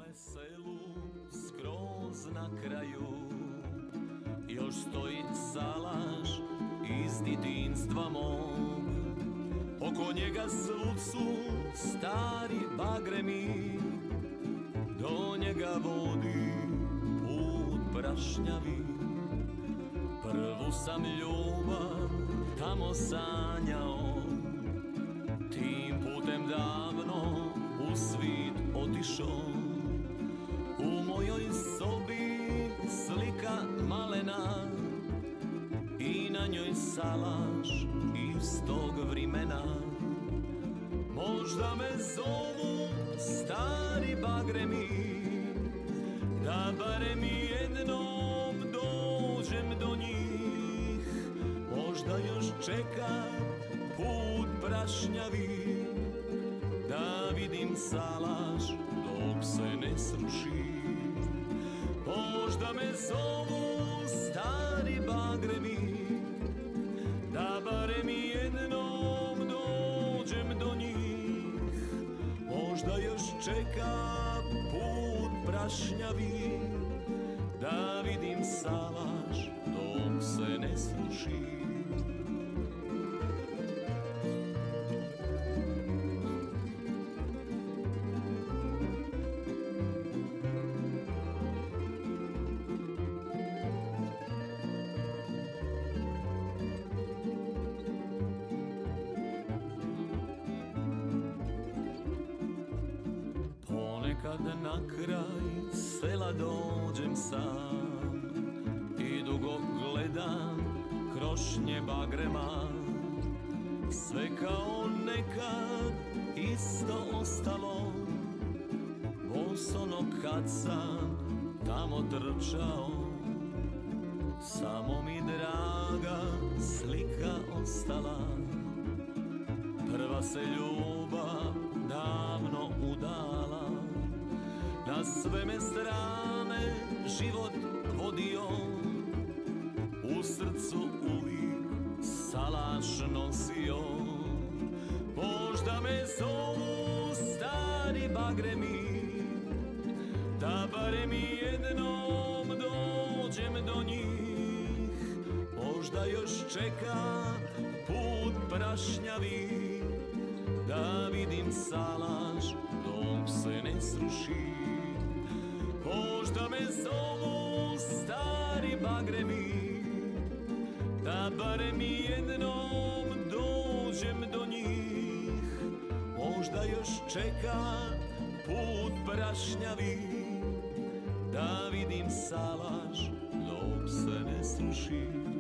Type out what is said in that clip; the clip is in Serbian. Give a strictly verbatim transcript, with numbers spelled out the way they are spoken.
selu skroz na kraju još stoji salaš iz djetinjstva mog. Oko njega svud su stari bagremi, do njega vodi put prašnjavi. Prvu sam ljubav tamo sanjao, tim putem davno u svit otišao. U mojoj sobi slika malena i na njoj salaš iz tog vrimena. Možda me zovu stari bagremi, da barem jednom dođem do njih. Možda još čeka put prašnjavi, da vidim salaš dok se ne sruši. Možda me zovu stari bagremi, da barem jednom dođem do njih. Možda još čeka put prašnjavi, da vidim salaš dok se ne sruši. Kad na kraj sela dođem sam i dugo gledam krošnje bagrema, sve kao nekad isto ostalo. Bos ono kad sam tamo trčao, samo mi draga slika ostala. Prva se ljubav davno udala, na sve me strane život vodio. U srcu uvijek salaš nosio. Možda me zovu stari bagremi, da barem jednom dođem do njih. Možda još čeka put prašnjavi, da vidim salaš dok se ne sruši. Možda me zovu stari bagremi, da barem jednom dođem do njih. Možda još čeka put prašnjavi, da vidim salaš dok se ne sruši.